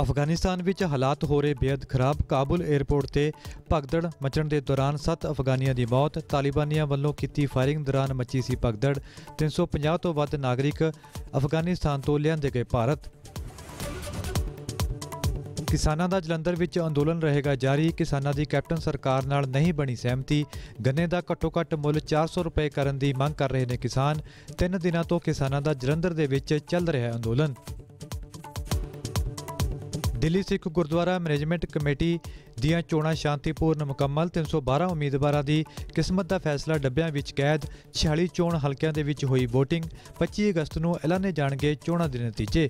अफगानिस्तान विच हालात हो रहे बेहद खराब। काबुल एयरपोर्ट ते भगदड़ मचण के दौरान 7 अफगानियों की मौत। तालिबानियों वालों की फायरिंग दौरान मची सी भगदड़। 350 तो वध नागरिक अफगानिस्तान तो लिआंदे गए भारत। किसानां दा जलंधर विच अंदोलन रहेगा जारी। किसानां दी कैप्टन सरकार नाल नहीं बनी सहमति। गन्ने दा घट्टो घट्ट मुल 400 रुपए करन दी मंग कर रहे ने किसान। 3 दिनां तो किसानां दा जलंधर दे विच चल रहा अंदोलन। दिल्ली सिख गुरुद्वारा मैनेजमेंट कमेटी दियां चोणां शांतिपूर्ण मुकम्मल। 312 उम्मीदवारां दी किस्मत दा फैसला डब्बियां विच कैद। 46 चोण हलकियां दे विच होई वोटिंग। 25 अगस्त नूं ऐलाने जाणगे चोणां दे नतीजे।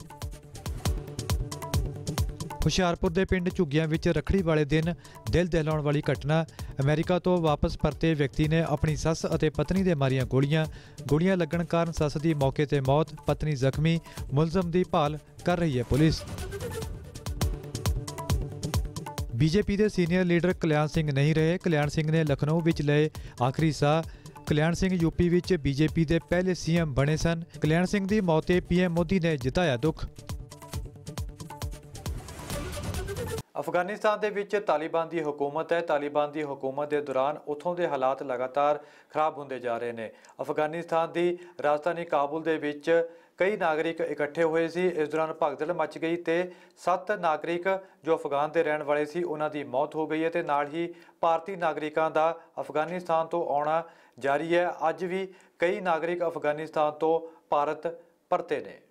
हुशियारपुर के पिंड झुग्गियां विच रखड़ी वाले दिन दिल दहलाउण वाली घटना। अमेरिका तो वापस परते व्यक्ति ने अपनी सस और पत्नी दे मारियां गोलियां लगन कारण सस की मौके ते मौत, पत्नी जख्मी। मुलजम की भाल कर रही है पुलिस। बीजेपी के सीनियर लीडर कल्याण सिंह नहीं रहे। कल्याण सिंह ने लखनऊ विच लए आखिरी साह। कल्याण सिंह यूपी विच बीजेपी के पहले सीएम बने सन। कल्याण सिंह की मौत ते पीएम मोदी ने जताया दुख। अफगानिस्तान दे विच तालिबान की हुकूमत है। तालिबान की हुकूमत के दौरान उथों के हालात लगातार खराब होंदे जा रहे हैं। अफगानिस्तान की राजधानी काबुल दे विच कई नागरिक इकट्ठे हुए सी। इस दौरान भगदड़ मच गई तो 7 नागरिक जो अफगान के रहने वाले सी उन्हां दी मौत हो गई है। तो नाल ही भारतीय नागरिकों का अफगानिस्तान तो आना जारी है। अज भी कई नागरिक अफगानिस्तान तो भारत परते ने।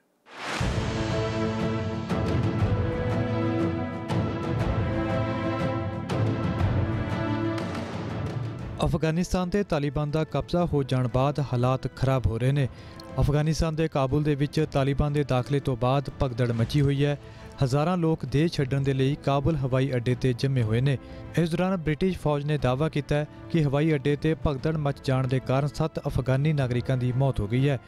अफगानिस्तान ते तालिबान का कब्जा हो जाने बाद हालात खराब हो रहे हैं। अफगानिस्तान के काबुल दे विच तालिबान के दाखिले तो बाद भगदड़ मची हुई है। हज़ारां लोग देश छड्डण दे लई काबुल हवाई अड्डे ते जमे हुए ने। इस दौरान ब्रिटिश फौज ने दावा किया कि हवाई अड्डे ते भगदड़ मच जाने के कारण 7 अफगानी नागरिकों की मौत हो गई है।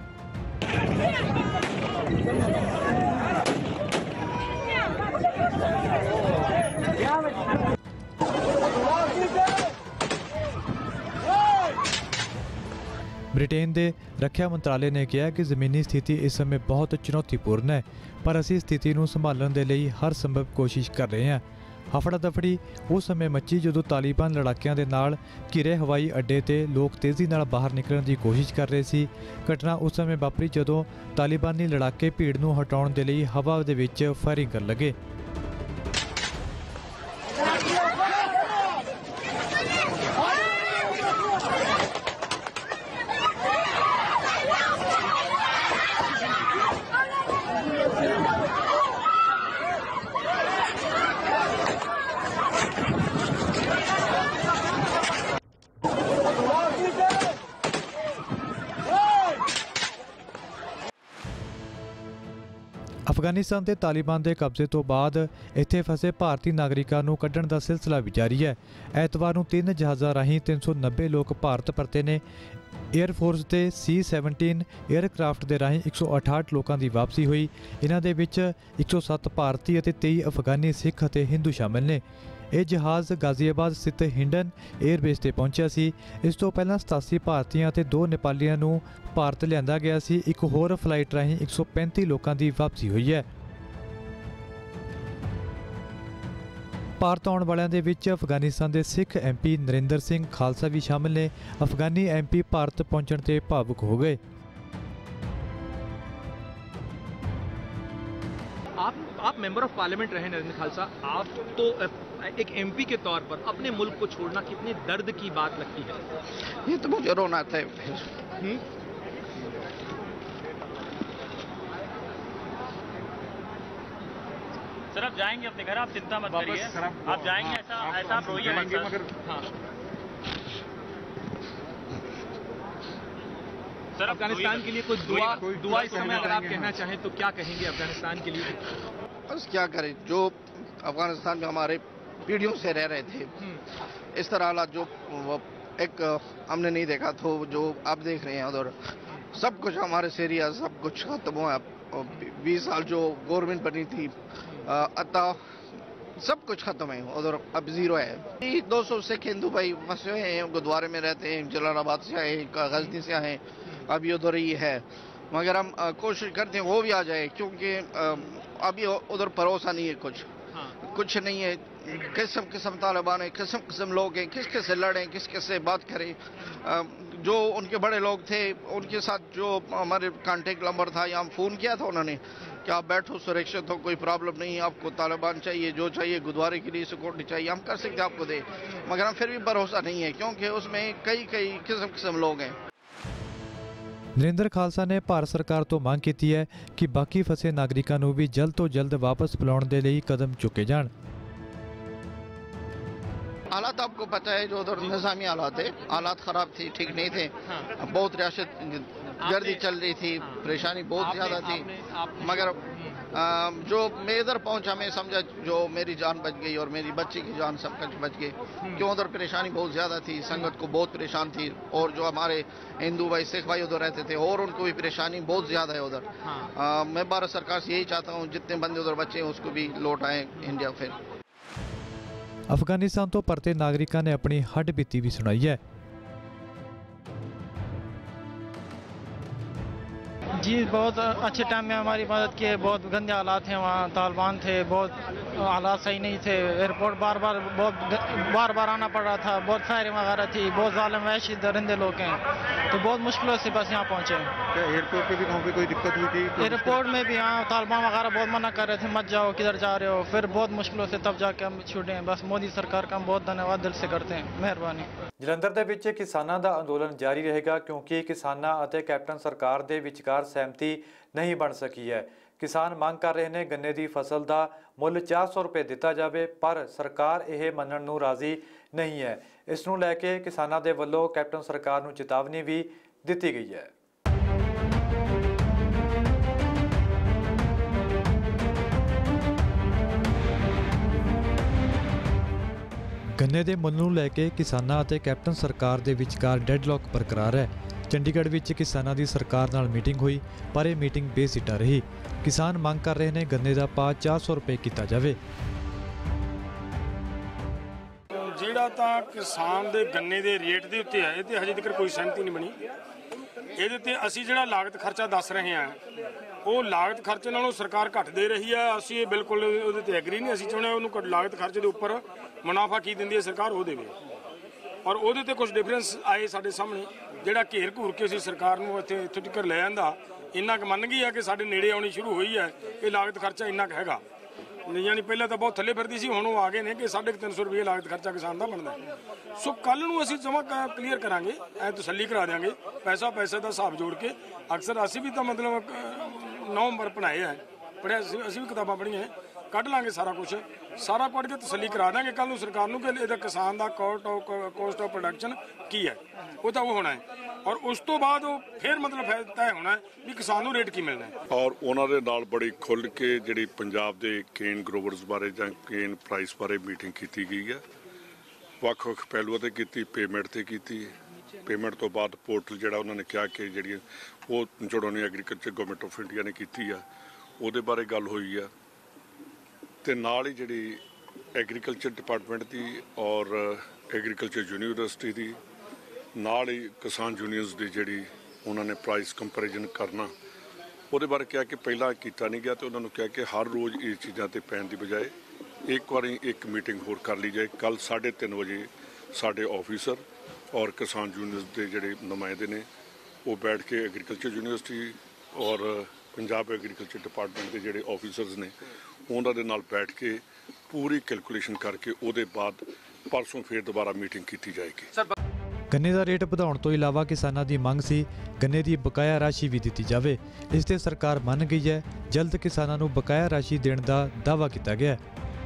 ब्रिटेन के रक्षा मंत्रालय ने कहा कि ज़मीनी स्थिति इस समय बहुत चुनौतीपूर्ण है, पर असी स्थिति को संभालने के लिए हर संभव कोशिश कर रहे हैं। हफड़ा दफड़ी उस समय मची जो तालिबान लड़ाकियां दे नाल घिरे हवाई अड्डे ते लोग तेज़ी नाल बाहर निकलने की कोशिश कर रहे सी। घटना उस समय वापरी जदों तालिबानी लड़ाके भीड़ नूं हटाउण दे लई हवा दे विच फायरिंग करन लगे। अफगानिस्तान के तालिबान के कब्जे तो बाद इत्थे फसे भारतीय नागरिकों को कढ़ण का सिलसिला भी जारी है। ऐतवार को 3 जहाज़ों राही 390 लोग भारत परते ने। एयरफोर्स के C-17 एयरक्राफ्ट के राही 168 लोगों की वापसी हुई। इन्हां दे विच 107 भारतीय और 23 अफगानी सिख और हिंदू शामिल ने। यह जहाज़ गाजियाबाद स्थित हिंडन एयरबेस से पहुंचा सी। इस तो पहला 87 भारतीयों और 2 नेपालियों को भारत लिया गया सी। एक होर फ्लाइट राही 135 लोगों की वापसी हुई है। भारत आने वालों के विच अफगानिस्तान के सिख MP नरेंद्र सिंह खालसा भी शामिल ने। अफगानी MP भारत पहुंचने से भावुक हो गए। आप मेंबर ऑफ पार्लियामेंट रहे नरेंद्र खालसा, आप तो एक MP के तौर पर अपने मुल्क को छोड़ना कितने दर्द की बात लगती है? ये तो मुझे रोना आता है। सर आप जाएंगे अपने घर, आप चिंता मत करिए, आप जाएंगे, ऐसा आप रोइए मत सर। हाँ सर, अफगानिस्तान के लिए कोई दुआ इस समय अगर आप कहना चाहें तो क्या कहेंगे अफगानिस्तान के लिए? बस क्या करें, जो अफगानिस्तान में हमारे पीढ़ियों से रह रहे थे, इस तरह हालात जो एक हमने नहीं देखा तो जो आप देख रहे हैं उधर सब कुछ हमारे सीरिया सब कुछ खत्म हुआ। 20 साल जो गवर्नमेंट बनी थी अतः सब कुछ खत्म है उधर, अब जीरो है। 200 सिख हिंदू भाई फंसे हुए हैं, गुरुद्वारे में रहते हैं, जलालाबाद से आए, गजनी से आए, अभी उधर ही है। मगर हम कोशिश करते हैं वो भी आ जाए, क्योंकि अभी उधर भरोसा नहीं है, कुछ नहीं है। किस्म तालिबान है, किस्म लोग हैं, किस से लड़ें, किस से बात करें। जो उनके बड़े लोग थे उनके साथ जो हमारे कांटेक्ट नंबर था, यहाँ फ़ोन किया था उन्होंने कि आप बैठो, सुरक्षित हो, कोई प्रॉब्लम नहीं है, आपको तालिबान चाहिए, जो चाहिए गुरुद्वारे के लिए सिक्योरिटी चाहिए, हम कर सकते आपको दे, मगर हम फिर भी भरोसा नहीं है क्योंकि उसमें कई किस्म लोग हैं। ਨਰਿੰਦਰ ਖਾਲਸਾ ਨੇ ਭਾਰਤ ਸਰਕਾਰ ਤੋਂ ਮੰਗ ਕੀਤੀ ਹੈ ਕਿ ਬਾਕੀ ਫਸੇ ਨਾਗਰਿਕਾਂ ਨੂੰ ਵੀ ਜਲਦ ਤੋਂ ਜਲਦ ਵਾਪਸ ਬੁਲਾਉਣ ਦੇ ਲਈ ਕਦਮ ਚੁੱਕੇ ਜਾਣ। हालात आपको पता है, जो उधर निज़ामी हालात है, हालात ख़राब थी, ठीक नहीं थे। बहुत रियासत गर्दी चल रही थी, परेशानी बहुत ज़्यादा थी, मगर जो मैं इधर पहुंचा, मैं समझा जो मेरी जान बच गई और मेरी बच्ची की जान सब कुछ बच गई, क्यों उधर परेशानी बहुत ज़्यादा थी, संगत को बहुत परेशान थी, और जो हमारे हिंदू भाई सिख भाई उधर रहते थे और उनको भी परेशानी बहुत ज़्यादा है उधर। मैं भारत सरकार से यही चाहता हूँ जितने बंदे उधर बचे हैं उसको भी लौट आए इंडिया। फिर ਅਫਗਾਨਿਸਤਾਨ ਤੋਂ ਪਰਤੇ ਨਾਗਰਿਕਾਂ ਨੇ ਆਪਣੀ ਹੱਡ ਬੀਤੀ ਵੀ ਸੁਣਾਈ ਹੈ। जी बहुत अच्छे टाइम में हमारी मदद की है। बहुत गंदे हालात हैं वहाँ, तालिबान थे, बहुत हालात सही नहीं थे। एयरपोर्ट बार बार आना पड़ रहा था, बहुत फायरिंग वगैरह थी, बहुत ज़ालिम वहशी दरिंदे लोग हैं, तो बहुत मुश्किलों से बस यहाँ पहुँचे। एयरपोर्ट पे भी कहीं पे कोई दिक्कत हुई थी? एयरपोर्ट में भी यहाँ तालिबान वगैरह बहुत मना कर रहे थे, मत जाओ, किधर जा रहे हो। फिर बहुत मुश्किलों से तब जाके हम छूटे। बस मोदी सरकार का हम बहुत धन्यवाद दिल से करते हैं, मेहरबानी। ਜਲੰਧਰ ਦੇ ਵਿੱਚ ਕਿਸਾਨਾਂ ਦਾ ਅੰਦੋਲਨ ਜਾਰੀ ਰਹੇਗਾ ਕਿਉਂਕਿ ਕਿਸਾਨਾਂ ਅਤੇ ਕੈਪਟਨ ਸਰਕਾਰ ਦੇ ਵਿਚਕਾਰ ਸਹਿਮਤੀ ਨਹੀਂ ਬਣ ਸਕੀ ਹੈ। ਕਿਸਾਨ ਮੰਗ ਕਰ ਰਹੇ ਨੇ ਗੰਨੇ ਦੀ ਫਸਲ ਦਾ ਮੁੱਲ 400 ਰੁਪਏ ਦਿੱਤਾ ਜਾਵੇ, ਪਰ ਸਰਕਾਰ ਇਹ ਮੰਨਣ ਨੂੰ ਰਾਜ਼ੀ ਨਹੀਂ ਹੈ। ਇਸ ਨੂੰ ਲੈ ਕੇ ਕਿਸਾਨਾਂ ਦੇ ਵੱਲੋਂ ਕੈਪਟਨ ਸਰਕਾਰ ਨੂੰ ਚੇਤਾਵਨੀ ਵੀ ਦਿੱਤੀ ਗਈ ਹੈ। ਗੰਨੇ ਦੇ ਮੁੱਲ ਨੂੰ ਲੈ ਕੇ ਕਿਸਾਨਾਂ ਅਤੇ ਕੈਪਟਨ ਸਰਕਾਰ ਦੇ ਵਿਚਕਾਰ ਡੈਡਲੌਕ ਬਰਕਰਾਰ ਹੈ। ਚੰਡੀਗੜ੍ਹ ਵਿੱਚ ਕਿਸਾਨਾਂ ਦੀ ਸਰਕਾਰ ਨਾਲ ਮੀਟਿੰਗ ਹੋਈ, ਪਰ ਇਹ ਮੀਟਿੰਗ ਬੇਸਿੱਟਾ ਰਹੀ। ਕਿਸਾਨ ਮੰਗ ਕਰ ਰਹੇ ਨੇ ਗੰਨੇ ਦਾ ਭਾਅ 400 ਰੁਪਏ ਕੀਤਾ ਜਾਵੇ। ਜਿਹੜਾ ਤਾਂ ਕਿਸਾਨ ਦੇ ਗੰਨੇ ਦੇ ਰੇਟ ਦੇ ਉੱਤੇ ਹੈ, ਇਹ ਤੇ ਹਜੇ ਤੱਕ ਕੋਈ ਸਹਿਮਤੀ ਨਹੀਂ ਬਣੀ। ਇਹਦੇ ਤੇ ਅਸੀਂ ਜਿਹੜਾ ਲਾਗਤ ਖਰਚਾ ਦੱਸ ਰਹੇ ਹਾਂ, ਉਹ ਲਾਗਤ ਖਰਚੇ ਨਾਲੋਂ ਸਰਕਾਰ ਘੱਟ ਦੇ ਰਹੀ ਹੈ। ਅਸੀਂ ਇਹ ਬਿਲਕੁਲ ਉਹਦੇ ਤੇ ਐਗਰੀ ਨਹੀਂ। ਅਸੀਂ ਚਾਹੁੰਦੇ ਹਾਂ ਉਹਨੂੰ ਲਾਗਤ ਖਰਚੇ ਦੇ ਉੱਪਰ ਮੁਨਾਫਾ ਕੀ ਦਿੰਦੀ ਹੈ ਸਰਕਾਰ ਉਹ ਦੇਵੇ, ਔਰ ਉਹਦੇ ਤੇ ਕੁਝ ਡਿਫਰੈਂਸ ਆਏ ਸਾਡੇ ਸਾਹਮਣੇ। ਜਿਹੜਾ ਘੇਰ ਘੂਰ ਕੇ ਅਸੀਂ ਸਰਕਾਰ ਨੂੰ ਇੱਥੋਂ ਤੱਕ ਲੈ ਆਂਦਾ, ਇੰਨਾ ਕੁ ਮੰਨ ਗਈ ਹੈ ਕਿ ਸਾਡੇ ਨੇੜੇ ਆਉਣੀ ਸ਼ੁਰੂ ਹੋਈ ਹੈ ਇਹ ਲਾਗਤ ਖਰਚਾ ਇੰਨਾ ਕੁ ਹੈਗਾ। ਯਾਨੀ ਪਹਿਲਾਂ ਤਾਂ ਬਹੁਤ ਥੱਲੇ ਫਿਰਦੀ ਸੀ, ਹੁਣ ਉਹ ਆ ਗਏ ਨੇ ਕਿ 350 ਰੁਪਏ ਲਾਗਤ ਖਰਚਾ ਕਿਸਾਨ ਦਾ ਬਣਦਾ। ਸੋ ਕੱਲ ਨੂੰ ਅਸੀਂ ਜਮਾਂ ਕਲੀਅਰ ਕਰਾਂਗੇ, ਐ ਤਸੱਲੀ ਕਰਾ ਦਿਆਂਗੇ, ਪੈਸੇ ਦਾ ਹਿਸਾਬ ਜੋੜ ਕੇ। ਅਕਸਰ ਅਸੀਂ ਵੀ ਤਾਂ ਮਤਲਬ 9 ਨੰਬਰ ਬਣਾਏ ਹੈ, ਪੜ੍ਹਿਆ ਅਸੀਂ ਵੀ ਕਿਤਾਬਾਂ ਪੜ੍ਹੀਆਂ, ਕੱਢ ਲਾਂਗੇ ਸਾਰਾ ਕੁਝ ਕੱਢ ਕੇ ਤਸੱਲੀ ਕਰਾ ਦਾਂਗੇ ਕੱਲ ਨੂੰ ਸਰਕਾਰ ਨੂੰ ਕਿ ਇਹਦਾ ਕਿਸਾਨ ਦਾ ਕੋਸਟ ਆਫ ਪ੍ਰੋਡਕਸ਼ਨ ਕੀ ਹੈ, ਉਹ ਤਾਂ ਉਹ ਹੋਣਾ ਹੈ। ਔਰ ਉਸ ਤੋਂ ਬਾਅਦ ਉਹ ਫਿਰ ਮਤਲਬ ਤੈਅ ਹੋਣਾ ਵੀ ਕਿਸਾਨ ਨੂੰ ਰੇਟ ਕੀ ਮਿਲਣਾ ਹੈ। ਔਰ ਉਹਨਾਂ ਦੇ ਨਾਲ ਬੜੀ ਖੁੱਲ੍ਹ ਕੇ ਜਿਹੜੀ ਪੰਜਾਬ ਦੇ ਕੇਨ ਗਰੋਵਰਸ ਬਾਰੇ ਜਾਂ ਕੇਨ ਪ੍ਰਾਈਸ ਬਾਰੇ ਮੀਟਿੰਗ ਕੀਤੀ ਗਈ ਹੈ। ਵੱਖ-ਵੱਖ ਪਹਿਲੂਆਂ 'ਤੇ ਕੀਤੀ, ਪੇਮੈਂਟ 'ਤੇ ਕੀਤੀ। ਪੇਮੈਂਟ ਤੋਂ ਬਾਅਦ ਪੋਰਟਲ ਜਿਹੜਾ ਉਹਨਾਂ ਨੇ ਕਿਹਾ ਕਿ ਜਿਹੜੀ ਉਹ ਜੋੜੋਨੀ ਐਗਰੀਕਲਚਰ ਗਵਰਨਮੈਂਟ ਆਫ ਇੰਡੀਆ ਨੇ ਕੀਤੀ ਆ, ਉਹਦੇ ਬਾਰੇ ਗੱਲ ਹੋਈ ਆ। ਤੇ ਨਾਲ ਹੀ ਜਿਹੜੀ ਐਗਰੀਕਲਚਰ ਡਿਪਾਰਟਮੈਂਟ ਦੀ ਔਰ ਐਗਰੀਕਲਚਰ ਯੂਨੀਵਰਸਿਟੀ ਦੀ ਨਾਲ ਹੀ ਕਿਸਾਨ ਯੂਨੀਅਨਸ ਦੀ ਜਿਹੜੀ ਉਹਨਾਂ ਨੇ ਪ੍ਰਾਈਸ ਕੰਪੈਰੀਜ਼ਨ ਕਰਨਾ, ਉਹਦੇ ਬਾਰੇ ਕਿਹਾ ਕਿ ਪਹਿਲਾਂ ਕੀਤਾ ਨਹੀਂ ਗਿਆ। ਤੇ ਉਹਨਾਂ ਨੂੰ ਕਿਹਾ ਕਿ ਹਰ ਰੋਜ਼ ਇਹ ਚੀਜ਼ਾਂ 'ਤੇ ਪੈਣ ਦੀ ਬਜਾਏ ਇੱਕ ਵਾਰੀ ਇੱਕ ਮੀਟਿੰਗ ਹੋਰ ਕਰ ਲਈ ਜਾਏ। ਕੱਲ੍ਹ 3:30 ਵਜੇ ਸਾਡੇ ਆਫੀਸਰ ਔਰ ਕਿਸਾਨ ਯੂਨੀਅਨਸ ਦੇ ਜਿਹੜੇ ਨੁਮਾਇੰਦੇ ਨੇ ਉਹ ਬੈਠ ਕੇ ਐਗਰੀਕਲਚਰ ਯੂਨੀਵਰਸਿਟੀ ਔਰ ਪੰਜਾਬ ਐਗਰੀਕਲਚਰ ਡਿਪਾਰਟਮੈਂਟ ਦੇ ਜਿਹੜੇ ਆਫੀਸਰਸ ਨੇ ਉਹਨਾਂ ਦੇ ਨਾਲ ਬੈਠ ਕੇ ਪੂਰੀ ਕੈਲਕੂਲੇਸ਼ਨ ਕਰਕੇ ਉਹਦੇ ਬਾਅਦ ਪਰਸੋਂ ਫਿਰ ਦੁਬਾਰਾ ਮੀਟਿੰਗ ਕੀਤੀ ਜਾਏਗੀ। ਗੰਨੇ ਦਾ ਰੇਟ ਵਧਾਉਣ ਤੋਂ ਇਲਾਵਾ ਕਿਸਾਨਾਂ ਦੀ ਮੰਗ ਸੀ ਗੰਨੇ ਦੀ ਬਕਾਇਆ ਰਾਸ਼ੀ ਵੀ ਦਿੱਤੀ ਜਾਵੇ। ਇਸ ਤੇ ਸਰਕਾਰ ਮੰਨ ਗਈ ਹੈ। ਜਲਦ ਕਿਸਾਨਾਂ ਨੂੰ ਬਕਾਇਆ ਰਾਸ਼ੀ ਦੇਣ ਦਾ ਦਾਅਵਾ ਕੀਤਾ ਗਿਆ।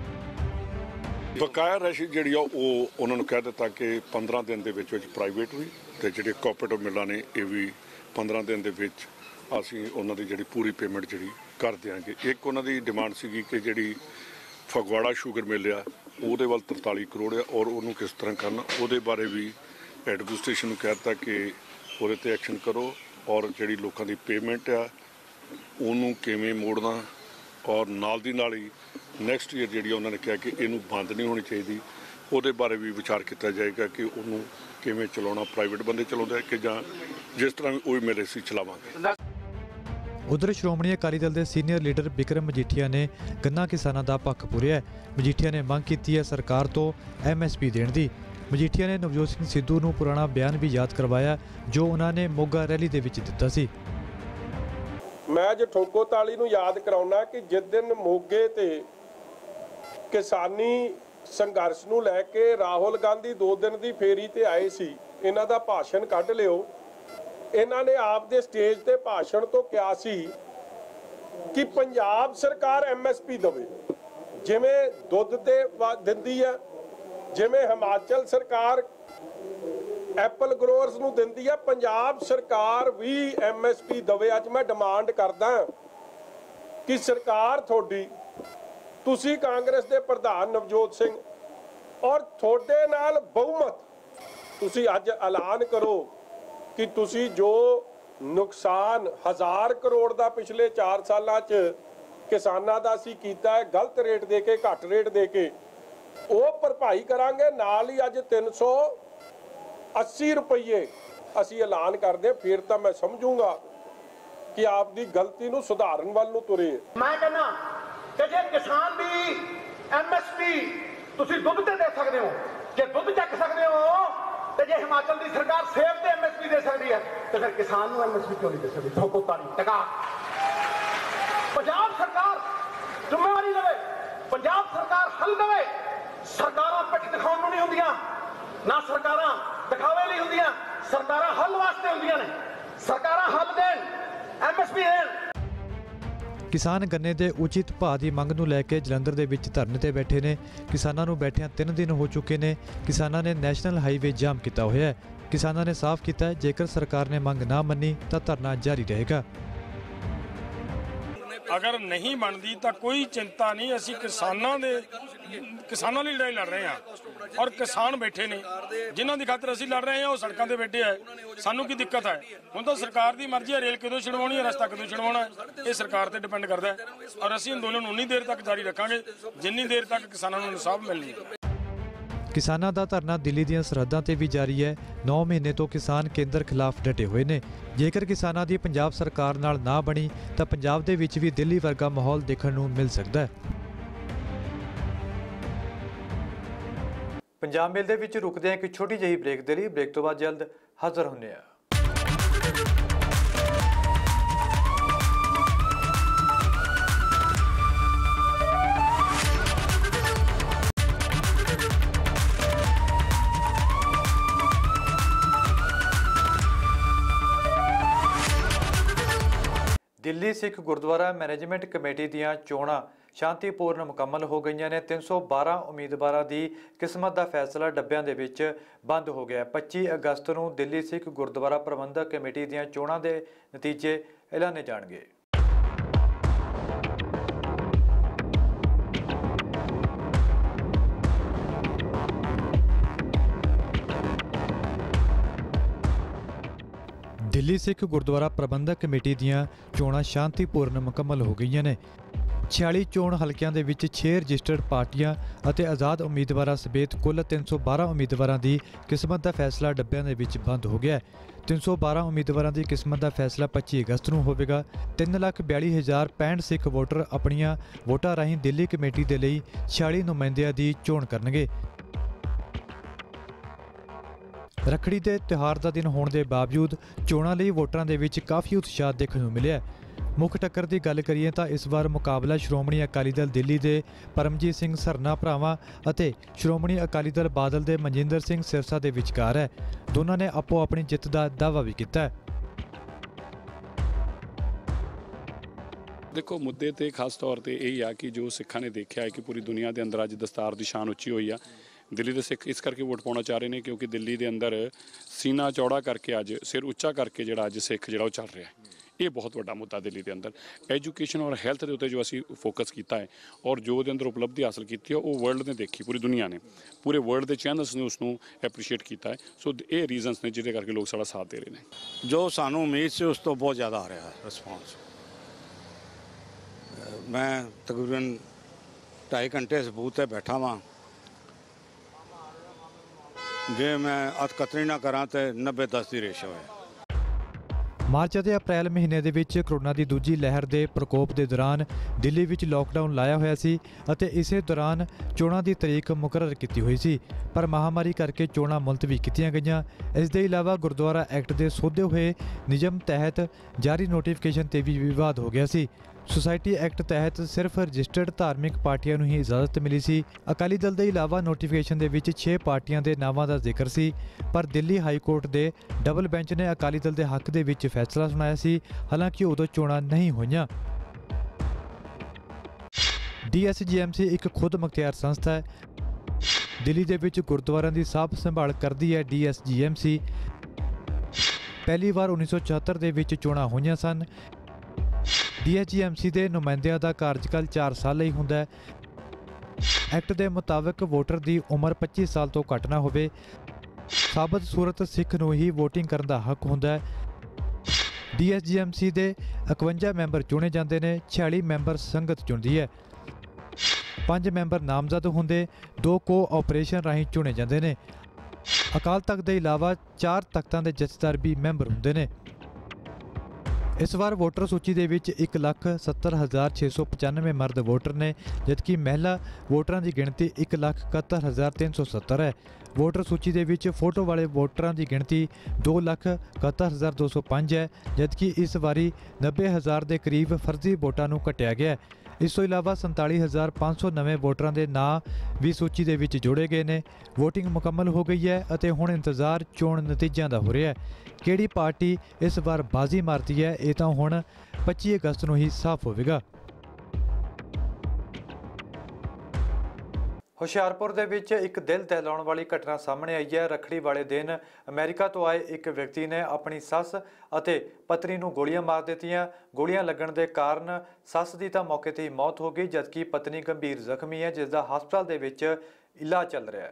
ਬਕਾਇਆ ਰਾਸ਼ੀ ਜਿਹੜੀ ਆ ਉਹ ਉਹਨਾਂ ਨੂੰ ਕਹਿ ਦਿੱਤਾ ਕਿ 15 ਦਿਨ ਦੇ ਵਿੱਚ ਪ੍ਰਾਈਵੇਟ ਵੀ ਤੇ ਜਿਹੜੇ ਕੋਆਪਰੇਟਿਵ ਮਿਲਾਂ ਨੇ ਇਹ ਵੀ 15 ਦਿਨ ਦੇ ਵਿੱਚ ਅਸੀਂ ਉਹਨਾਂ ਦੀ ਜਿਹੜੀ ਪੂਰੀ ਪੇਮੈਂਟ ਜਿਹੜੀ ਕਰ ਦਿਆਂਗੇ। ਇੱਕ ਉਹਨਾਂ ਦੀ ਡਿਮਾਂਡ ਸੀਗੀ ਕਿ ਜਿਹੜੀ ਫਗਵਾੜਾ ਸ਼ੂਗਰ ਮਿਲ ਆ ਉਹਦੇ ਵੱਲ 43 ਕਰੋੜ ਆ ਔਰ ਉਹਨੂੰ ਕਿਸ ਤਰ੍ਹਾਂ ਕਰਨਾ, ਉਹਦੇ ਬਾਰੇ ਵੀ ਐਡਮਿਨਿਸਟ੍ਰੇਸ਼ਨ ਨੂੰ ਕਹਿ ਦਿੱਤਾ ਕਿ ਉਹਦੇ 'ਤੇ ਐਕਸ਼ਨ ਕਰੋ ਔਰ ਜਿਹੜੀ ਲੋਕਾਂ ਦੀ ਪੇਮੈਂਟ ਆ ਉਹਨੂੰ ਕਿਵੇਂ ਮੋੜਨਾ, ਔਰ ਨਾਲ ਦੀ ਨਾਲ ਹੀ ਨੈਕਸਟ ਈਅਰ ਜਿਹੜੀ ਉਹਨਾਂ ਨੇ ਕਿਹਾ ਕਿ ਇਹਨੂੰ ਬੰਦ ਨਹੀਂ ਹੋਣੀ ਚਾਹੀਦੀ, ਉਹਦੇ ਬਾਰੇ ਵੀ ਵਿਚਾਰ ਕੀਤਾ ਜਾਏਗਾ ਕਿ ਉਹਨੂੰ ਕਿਵੇਂ ਚਲਾਉਣਾ। ਪ੍ਰਾਈਵੇਟ ਬੰਦੇ ਚਲਾਉਂਦੇ ਕਿ ਜਾਂ ਜਿਸ ਤਰ੍ਹਾਂ ਵੀ ਉਹ ਮਿਲੇ ਸੀ ਚਲਾਵਾਂਗੇ। ਉਧਰ ਸ਼੍ਰੋਮਣੀ ਅਕਾਲੀ ਦਲ ਦੇ ਸੀਨੀਅਰ ਲੀਡਰ ਬਿਕਰਮ ਮਜੀਠੀਆ ਨੇ ਗੰਨਾ ਕਿਸਾਨਾਂ ਦਾ ਪੱਖ ਪੂਰਿਆ। ਮਜੀਠੀਆ ਨੇ ਮੰਗ ਕੀਤੀ ਹੈ ਸਰਕਾਰ ਤੋਂ MSP ਦੇਣ ਦੀ। ਮਜੀਠੀਆ ਨੇ ਨਵਜੋਤ ਸਿੰਘ ਸਿੱਧੂ ਨੂੰ ਪੁਰਾਣਾ ਬਿਆਨ ਵੀ ਯਾਦ ਕਰਵਾਇਆ ਜੋ ਉਹਨਾਂ ਨੇ ਮੋਗਾ ਰੈਲੀ ਦੇ ਵਿੱਚ ਦਿੱਤਾ ਸੀ। ਮੈਂ ਅੱਜ ਠੋਕੋ ਤਾਲੀ ਨੂੰ ਯਾਦ ਕਰਾਉਣਾ ਕਿ ਜਿਸ ਦਿਨ ਮੋਗੇ ਤੇ ਕਿਸਾਨੀ ਸੰਘਰਸ਼ ਨੂੰ ਲੈ ਕੇ ਰਾਹੁਲ ਗਾਂਧੀ 2 ਦਿਨ ਦੀ ਫੇਰੀ ਤੇ ਆਏ ਸੀ, ਇਹਨਾਂ ਦਾ ਭਾਸ਼ਣ ਕੱਢ ਲਿਓ। ਇਹਨਾਂ ਨੇ ਆਪ ਦੇ ਸਟੇਜ ਤੇ ਭਾਸ਼ਣ ਤੋਂ ਕਿਹਾ ਸੀ ਕਿ ਪੰਜਾਬ ਸਰਕਾਰ MSP ਦੇਵੇ, ਜਿਵੇਂ ਦੁੱਧ ਤੇ ਦਿੰਦੀ ਹੈ, ਜਿਵੇਂ ਹਿਮਾਚਲ ਸਰਕਾਰ ਐਪਲ ਗਰੋਅਰਸ ਨੂੰ ਦਿੰਦੀ ਹੈ, ਪੰਜਾਬ ਸਰਕਾਰ ਵੀ MSP ਦੇਵੇ। ਅੱਜ ਮੈਂ ਡਿਮਾਂਡ ਕਰਦਾ ਕਿ ਸਰਕਾਰ ਤੁਹਾਡੀ, ਤੁਸੀਂ ਕਾਂਗਰਸ ਦੇ ਪ੍ਰਧਾਨ ਨਵਜੋਤ ਸਿੰਘ ਔਰ ਤੁਹਾਡੇ ਨਾਲ ਬਹੁਮਤ, ਤੁਸੀਂ ਅੱਜ ਐਲਾਨ ਕਰੋ ਕਿ ਤੁਸੀਂ ਜੋ ਨੁਕਸਾਨ 1000 ਕਰੋੜ ਦਾ ਪਿਛਲੇ 4 ਸਾਲਾਂ 'ਚ ਕਿਸਾਨਾਂ ਦਾ ਅਸੀਂ ਕੀਤਾ ਹੈ, ਗਲਤ ਰੇਟ ਦੇ ਕੇ, ਘੱਟ ਰੇਟ ਦੇ ਕੇ, ਉਹ ਭਰਪਾਈ ਕਰਾਂਗੇ। ਨਾਲ ਹੀ ਅੱਜ 380 ਰੁਪਏ ਅਸੀਂ ਐਲਾਨ ਕਰਦੇ। ਫਿਰ ਤਾਂ ਮੈਂ ਸਮਝੂੰਗਾ ਕਿ ਆਪ ਦੀ ਗਲਤੀ ਨੂੰ ਸੁਧਾਰਨ ਵੱਲ ਨੂੰ ਤੁਰੇ। ਮੈਂ ਕਹਿੰਦਾ ਕਿ ਜੇ ਕਿਸਾਨ ਦੀ MSP ਤੁਸੀਂ ਦੁੱਧ ਤੇ ਦੇ ਸਕਦੇ ਹੋ, ਜੇ ਦੁੱਧ ਚੱਕ ਸਕਦੇ ਹੋ, ਤੇ ਜੇ ਹਿਮਾਚਲ ਦੀ ਸਰਕਾਰ ਸੇਬ ਤੇ MSP ਦੇ ਸਕਦੀ ਹੈ ਤੇ ਫਿਰ ਕਿਸਾਨ ਨੂੰ MSP ਕਿਉਂ ਨਹੀਂ ਦੇ ਸਕਦੀ? ਠੋਕੋ ਤਾਲੀ ਟਕਾ। ਪੰਜਾਬ ਸਰਕਾਰ ਜ਼ਿੰਮੇਵਾਰੀ ਲਵੇ, ਪੰਜਾਬ ਸਰਕਾਰ ਹੱਲ ਦੇਵੇ। ਸਰਕਾਰਾਂ ਪਿੱਠ ਦਿਖਾਉਣ ਨੂੰ ਨਹੀਂ ਹੁੰਦੀਆਂ, ਨਾ ਸਰਕਾਰਾਂ ਦਿਖਾਵੇ ਲਈ ਹੁੰਦੀਆਂ, ਸਰਕਾਰਾਂ ਹੱਲ ਵਾਸਤੇ ਹੁੰਦੀਆਂ ਨੇ। ਸਰਕਾਰਾਂ ਹੱਲ ਦੇਣ, MSP ਦੇਣ। ਕਿਸਾਨ ਗੰਨੇ ਦੇ ਉਚਿਤ ਭਾਅ ਦੀ ਮੰਗ ਨੂੰ ਲੈ ਕੇ ਜਲੰਧਰ ਦੇ ਵਿੱਚ ਧਰਨੇ ਤੇ ਬੈਠੇ ਨੇ। ਕਿਸਾਨਾਂ ਨੂੰ ਬੈਠਿਆਂ 3 ਦਿਨ ਹੋ ਚੁੱਕੇ ਨੇ। ਕਿਸਾਨਾਂ ਨੇ ਨੈਸ਼ਨਲ ਹਾਈਵੇ ਜਾਮ ਕੀਤਾ ਹੋਇਆ ਹੈ। ਕਿਸਾਨਾਂ ਨੇ ਸਾਫ਼ ਕੀਤਾ ਜੇਕਰ ਸਰਕਾਰ ਨੇ ਮੰਗ ਨਾ ਮੰਨੀ ਤਾਂ ਧਰਨਾ ਜਾਰੀ ਰਹੇਗਾ। ਅਗਰ ਨਹੀਂ ਬਣਦੀ ਤਾਂ ਕੋਈ ਚਿੰਤਾ ਨਹੀਂ, ਅਸੀਂ ਕਿਸਾਨਾਂ ਲਈ ਲੜਾਈ ਲੜ ਰਹੇ ਹਾਂ ਔਰ ਕਿਸਾਨ ਬੈਠੇ ਨੇ ਜਿਨ੍ਹਾਂ ਦੀ ਖਾਤਰ ਅਸੀਂ ਲੜ ਰਹੇ ਹਾਂ, ਉਹ ਸੜਕਾਂ ਤੇ ਬੈਠੇ ਹੈ। ਸਾਨੂੰ ਕੀ ਦਿੱਕਤ ਹੈ? ਹੁਣ ਤਾਂ ਸਰਕਾਰ ਦੀ ਮਰਜ਼ੀ ਹੈ, ਰੇਲ ਕਦੋਂ ਛਡਵਾਉਣੀ ਹੈ, ਰਸਤਾ ਕਦੋਂ ਛਡਵਾਉਣਾ ਹੈ, ਇਹ ਸਰਕਾਰ ਤੇ ਡਿਪੈਂਡ ਕਰਦਾ ਹੈ। ਔਰ ਅਸੀਂ ਅੰਦੋਲਨ ਉਨੀ ਦੇਰ ਤੱਕ ਜਾਰੀ ਰੱਖਾਂਗੇ ਜਿੰਨੀ ਦੇਰ ਤੱਕ ਕਿਸਾਨਾਂ ਨੂੰ ਇਨਸਾਫ ਮਿਲਣੀ ਹੈ। ਕਿਸਾਨਾਂ ਦਾ ਧਰਨਾ ਦਿੱਲੀ ਦੀਆਂ ਸਰਹੱਦਾਂ ਤੇ ਵੀ ਜਾਰੀ ਹੈ। 9 ਮਹੀਨੇ ਤੋਂ ਕਿਸਾਨ ਕੇਂਦਰ ਖਿਲਾਫ ਡਟੇ ਹੋਏ ਨੇ। ਜੇਕਰ ਕਿਸਾਨਾਂ ਦੀ ਪੰਜਾਬ ਸਰਕਾਰ ਨਾਲ ਨਾ ਬਣੀ ਤਾਂ ਪੰਜਾਬ ਦੇ ਵਿੱਚ ਵੀ ਦਿੱਲੀ ਵਰਗਾ ਮਾਹੌਲ ਦੇਖਣ ਨੂੰ ਮਿਲ ਸਕਦਾ ਹੈ। ਪੰਜਾਬ ਮੇਲ ਦੇ ਵਿੱਚ ਰੁਕਦੇ ਹਾਂ ਇੱਕ ਛੋਟੀ ਜਿਹੀ ਬ੍ਰੇਕ ਦੇ ਲਈ। ਬ੍ਰੇਕ ਤੋਂ ਬਾਅਦ ਜਲਦ ਹਾਜ਼ਰ ਹੁੰਦੇ ਹਾਂ। ਦਿੱਲੀ ਸਿੱਖ ਗੁਰਦੁਆਰਾ ਮੈਨੇਜਮੈਂਟ ਕਮੇਟੀ ਦੀਆਂ ਚੋਣਾਂ ਸ਼ਾਂਤੀਪੂਰਨ ਮੁਕੰਮਲ ਹੋ ਗਈਆਂ ਨੇ। 312 ਉਮੀਦਵਾਰਾਂ ਦੀ ਕਿਸਮਤ ਦਾ ਫੈਸਲਾ ਡੱਬਿਆਂ ਦੇ ਵਿੱਚ ਬੰਦ ਹੋ ਗਿਆ। 25 ਅਗਸਤ ਨੂੰ ਦਿੱਲੀ ਸਿੱਖ ਗੁਰਦੁਆਰਾ ਪ੍ਰਬੰਧਕ ਕਮੇਟੀ ਦੀਆਂ ਚੋਣਾਂ ਦੇ ਨਤੀਜੇ ਐਲਾਨੇ ਜਾਣਗੇ। ਦਿੱਲੀ ਸਿੱਖ ਗੁਰਦੁਆਰਾ ਪ੍ਰਬੰਧਕ ਕਮੇਟੀ ਦੀਆਂ ਚੋਣਾਂ ਸ਼ਾਂਤੀਪੂਰਨ ਮੁਕੰਮਲ ਹੋ ਗਈਆਂ ਨੇ। 46 ਚੋਣ ਹਲਕਿਆਂ ਦੇ ਵਿੱਚ 6 ਰਜਿਸਟਰਡ ਪਾਰਟੀਆਂ ਅਤੇ ਆਜ਼ਾਦ ਉਮੀਦਵਾਰਾਂ ਸਮੇਤ ਕੁੱਲ 312 ਉਮੀਦਵਾਰਾਂ ਦੀ ਕਿਸਮਤ ਦਾ ਫੈਸਲਾ ਡੱਬਿਆਂ ਦੇ ਵਿੱਚ ਬੰਦ ਹੋ ਗਿਆ ਹੈ। 312 ਉਮੀਦਵਾਰਾਂ ਦੀ ਕਿਸਮਤ ਦਾ ਫੈਸਲਾ 25 ਅਗਸਤ ਨੂੰ ਹੋਵੇਗਾ। 3,42,065 ਸਿੱਖ ਵੋਟਰ ਆਪਣੀਆਂ ਵੋਟਾਂ ਰਾਹੀਂ ਦਿੱਲੀ ਕਮੇਟੀ ਦੇ ਲਈ 46 ਨੁਮਾਇੰਦਿਆਂ ਦੀ ਚੋਣ ਕਰਨਗੇ। ਰੱਖੜੀ ਦੇ ਤਿਉਹਾਰ ਦਾ ਦਿਨ ਹੋਣ ਦੇ ਬਾਵਜੂਦ ਚੋਣਾਂ ਲਈ ਵੋਟਰਾਂ ਦੇ ਵਿੱਚ ਕਾਫੀ ਉਤਸ਼ਾਹ ਦੇਖਣ ਨੂੰ ਮਿਲਿਆ। ਮੁੱਖ ਟੱਕਰ ਦੀ ਗੱਲ ਕਰੀਏ ਤਾਂ ਇਸ ਵਾਰ ਮੁਕਾਬਲਾ ਸ਼੍ਰੋਮਣੀ ਅਕਾਲੀ ਦਲ ਦਿੱਲੀ ਦੇ ਪਰਮਜੀਤ ਸਿੰਘ ਸਰਨਾ ਭਰਾਵਾਂ ਅਤੇ ਸ਼੍ਰੋਮਣੀ ਅਕਾਲੀ ਦਲ ਬਾਦਲ ਦੇ ਮਨਜਿੰਦਰ ਸਿੰਘ ਸਿਰਸਾ ਦੇ ਵਿਚਕਾਰ ਹੈ। ਦੋਨਾਂ ਨੇ ਆਪੋ ਆਪਣੀ ਜਿੱਤ ਦਾ ਦਾਅਵਾ ਵੀ ਕੀਤਾ ਹੈ। ਦੇਖੋ, ਮੁੱਦੇ ਤੇ ਖਾਸ ਤੌਰ ਤੇ ਇਹ ਆ ਕਿ ਜੋ ਸਿੱਖਾਂ ਨੇ ਦੇਖਿਆ ਹੈ ਕਿ ਪੂਰੀ ਦੁਨੀਆ ਦੇ ਅੰਦਰ ਅੱਜ ਦਸਤਾਰ ਦੀ ਸ਼ਾਨ ਉੱਚੀ ਹੋਈ ਆ। ਦਿੱਲੀ ਦੇ ਸਿੱਖ ਇਸ ਕਰਕੇ ਵੋਟ ਪਾਉਣਾ ਚਾਹ ਰਹੇ ਨੇ ਕਿਉਂਕਿ ਦਿੱਲੀ ਦੇ ਅੰਦਰ ਸੀਨਾ ਚੌੜਾ ਕਰਕੇ, ਅੱਜ ਸਿਰ ਉੱਚਾ ਕਰਕੇ ਜਿਹੜਾ ਅੱਜ ਸਿੱਖ ਜਿਹੜਾ ਉਹ ਚੱਲ ਰਿਹਾ ਹੈ। ਇਹ ਬਹੁਤ ਵੱਡਾ ਮੁੱਦਾ ਦਿੱਲੀ ਦੇ ਅੰਦਰ। ਐਜੂਕੇਸ਼ਨ ਔਰ ਹੈਲਥ ਦੇ ਉੱਤੇ ਜੋ ਅਸੀਂ ਫੋਕਸ ਕੀਤਾ ਹੈ ਔਰ ਜੋ ਉਹਦੇ ਅੰਦਰ ਉਪਲਬਧੀ ਹਾਸਲ ਕੀਤੀ ਹੈ ਉਹ ਵਰਲਡ ਨੇ ਦੇਖੀ, ਪੂਰੀ ਦੁਨੀਆ ਨੇ, ਪੂਰੇ ਵਰਲਡ ਦੇ ਚੈਨਲਸ ਨੇ ਉਸ ਨੂੰ ਐਪਰੀਸ਼ੀਏਟ ਕੀਤਾ ਹੈ। ਸੋ ਇਹ ਰੀਜ਼ਨਸ ਨੇ ਜਿਹਦੇ ਕਰਕੇ ਲੋਕ ਸਾਡਾ ਸਾਥ ਦੇ ਰਹੇ ਨੇ। ਜੋ ਸਾਨੂੰ ਉਮੀਦ ਸੀ ਉਸ ਤੋਂ ਬਹੁਤ ਜ਼ਿਆਦਾ ਆ ਰਿਹਾ ਰਿਸਪੌਂਸ। ਮੈਂ ਤਕਰੀਬਨ 2.5 ਘੰਟੇ ਇਸ ਬੂਥ 'ਤੇ ਬੈਠਾ ਵਾਂ। ਜੇ ਮੈਂ ਅਤਕਤਰੀ ਨਾ ਕਰਾਂ ਤੇ 90-10 ਦੀ ਰੇਸ਼ੋ ਹੈ। ਮਾਰਚ ਅਤੇ ਅਪ੍ਰੈਲ ਮਹੀਨੇ ਦੇ ਵਿੱਚ ਕਰੋਨਾ ਦੀ ਦੂਜੀ ਲਹਿਰ ਦੇ ਪ੍ਰਕੋਪ ਦੇ ਦੌਰਾਨ ਦਿੱਲੀ ਵਿੱਚ ਲੋਕਡਾਊਨ ਲਾਇਆ ਹੋਇਆ ਸੀ ਅਤੇ ਇਸੇ ਦੌਰਾਨ ਚੋਣਾਂ ਦੀ ਤਰੀਕ ਮੁਕਰਰ ਕੀਤੀ ਹੋਈ ਸੀ, ਪਰ ਮਹਾਮਾਰੀ ਕਰਕੇ ਚੋਣਾਂ ਮੁਲਤਵੀ ਕੀਤੀਆਂ ਗਈਆਂ। ਇਸ ਦੇ ਇਲਾਵਾ ਗੁਰਦੁਆਰਾ ਐਕਟ ਦੇ ਸੋਧੇ ਹੋਏ ਨਿਯਮ ਤਹਿਤ ਜਾਰੀ ਨੋਟੀਫਿਕੇਸ਼ਨ ਤੇ ਵੀ ਵਿਵਾਦ ਹੋ ਗਿਆ ਸੀ। ਸੁਸਾਇਟੀ ਐਕਟ ਤਹਿਤ ਸਿਰਫ ਰਜਿਸਟਰਡ ਧਾਰਮਿਕ ਪਾਰਟੀਆਂ ਨੂੰ ਹੀ ਇਜਾਜ਼ਤ ਮਿਲੀ ਸੀ। ਅਕਾਲੀ ਦਲ ਦੇ ਇਲਾਵਾ ਨੋਟੀਫਿਕੇਸ਼ਨ ਦੇ ਵਿੱਚ 6 ਪਾਰਟੀਆਂ ਦੇ ਨਾਵਾਂ ਦਾ ਜ਼ਿਕਰ ਸੀ, ਪਰ ਦਿੱਲੀ ਹਾਈ ਕੋਰਟ ਦੇ ਡਬਲ ਬੈਂਚ ਨੇ ਅਕਾਲੀ ਦਲ ਦੇ ਹੱਕ ਦੇ ਵਿੱਚ ਫੈਸਲਾ ਸੁਣਾਇਆ ਸੀ, ਹਾਲਾਂਕਿ ਉਦੋਂ ਚੋਣਾਂ ਨਹੀਂ ਹੋਈਆਂ। DSGMC ਇੱਕ ਖੁਦ ਮੁਖਤਿਆਰ ਸੰਸਥਾ ਹੈ। ਦਿੱਲੀ ਦੇ ਵਿੱਚ ਗੁਰਦੁਆਰਿਆਂ ਦੀ ਸਾਂਭ ਸੰਭਾਲ ਕਰਦੀ ਹੈ। DSGMC ਪਹਿਲੀ ਵਾਰ 1974 ਦੇ ਵਿੱਚ ਚੋਣਾਂ ਹੋਈਆਂ ਸਨ। DSGMC ਦੇ ਨੁਮਾਇੰਦਿਆਂ ਦਾ ਕਾਰਜਕਾਲ 4 ਸਾਲ ਲਈ ਹੁੰਦਾ ਹੈ। ਐਕਟ ਦੇ ਮੁਤਾਬਕ ਵੋਟਰ ਦੀ ਉਮਰ 25 ਸਾਲ ਤੋਂ ਘੱਟ ਨਾ ਹੋਵੇ। ਸਾਬਤ ਸੂਰਤ ਸਿੱਖ ਨੂੰ ਹੀ VOTING ਕਰਨ ਦਾ ਹੱਕ ਹੁੰਦਾ ਹੈ। DSGMC ਦੇ 51 ਮੈਂਬਰ ਚੁਣੇ ਜਾਂਦੇ ਨੇ। 46 ਮੈਂਬਰ ਸੰਗਤ ਚੁਣਦੀ ਹੈ। 5 ਮੈਂਬਰ ਨਾਮਜ਼ਦ ਹੁੰਦੇ, 2 ਕੋਆਪਰੇਸ਼ਨ ਰਾਹੀਂ ਚੁਣੇ ਜਾਂਦੇ ਨੇ। ਅਕਾਲ ਤਖਤ ਦੇ ਇਲਾਵਾ 4 ਤਖਤਾਂ ਦੇ ਜਥੇਦਾਰ ਵੀ ਮੈਂਬਰ ਹੁੰਦੇ ਨੇ। ਇਸ ਵਾਰ ਵੋਟਰ ਸੂਚੀ ਦੇ ਵਿੱਚ 1,70,695 ਮਰਦ ਵੋਟਰ ਨੇ, ਜਦਕਿ ਮਹਿਲਾ ਵੋਟਰਾਂ ਦੀ ਗਿਣਤੀ 1,71,370 ਹੈ। ਵੋਟਰ ਸੂਚੀ ਦੇ ਵਿੱਚ ਫੋਟੋ ਵਾਲੇ ਵੋਟਰਾਂ ਦੀ ਗਿਣਤੀ 2,71,205 ਹੈ, ਜਦਕਿ ਇਸ ਵਾਰੀ 90,000 ਦੇ ਕਰੀਬ ਫਰਜ਼ੀ ਵੋਟਾਂ ਨੂੰ ਕੱਟਿਆ ਗਿਆ ਹੈ। ਇਸ ਤੋਂ ਇਲਾਵਾ 47,500 ਨਵੇਂ ਵੋਟਰਾਂ ਦੇ ਨਾਂ ਵੀ ਸੂਚੀ ਦੇ ਵਿੱਚ ਜੋੜੇ ਗਏ ਨੇ। VOTING ਮੁਕੰਮਲ ਹੋ ਗਈ ਹੈ ਅਤੇ ਹੁਣ ਇੰਤਜ਼ਾਰ ਚੋਣ ਨਤੀਜਿਆਂ ਦਾ ਹੋ ਰਿਹਾ ਹੈ। ਕਿਹੜੀ ਪਾਰਟੀ ਇਸ ਵਾਰ ਬਾਜ਼ੀ ਮਾਰਦੀ ਹੈ, ਇਹ ਤਾਂ ਹੁਣ 25 ਅਗਸਤ ਨੂੰ ਹੀ ਸਾਫ਼ ਹੋਵੇਗਾ। ਹੁਸ਼ਿਆਰਪੁਰ ਦੇ ਵਿੱਚ ਇੱਕ ਦਿਲ ਦਹਿਲਾਉਣ ਵਾਲੀ ਘਟਨਾ ਸਾਹਮਣੇ ਆਈ ਹੈ। ਰੱਖੜੀ ਵਾਲੇ ਦਿਨ ਅਮਰੀਕਾ ਤੋਂ ਆਏ ਇੱਕ ਵਿਅਕਤੀ ਨੇ ਆਪਣੀ ਸੱਸ ਅਤੇ ਪਤਨੀ ਨੂੰ ਗੋਲੀਆਂ ਮਾਰ ਦਿੱਤੀਆਂ। ਗੋਲੀਆਂ ਲੱਗਣ ਦੇ ਕਾਰਨ ਸੱਸ ਦੀ ਤਾਂ ਮੌਕੇ ਤੇ ਹੀ ਮੌਤ ਹੋ ਗਈ, ਜਦਕਿ ਪਤਨੀ ਗੰਭੀਰ ਜ਼ਖਮੀ ਹੈ, ਜਿਸ ਦਾ ਹਸਪਤਾਲ ਦੇ ਵਿੱਚ ਇਲਾਜ ਚੱਲ ਰਿਹਾ ਹੈ।